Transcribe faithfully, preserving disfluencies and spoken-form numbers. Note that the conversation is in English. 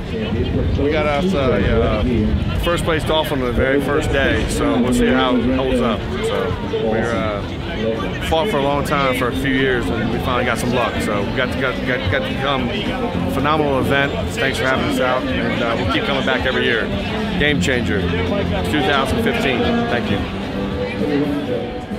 We got us uh, uh, first place dolphin on the very first day, so we'll see how it holds up. So we're uh, fought for a long time, for a few years, and we finally got some luck. So we got to got, got, got to come a phenomenal event. Thanks for having us out, and uh, we'll keep coming back every year. Game changer, two thousand fifteen. Thank you.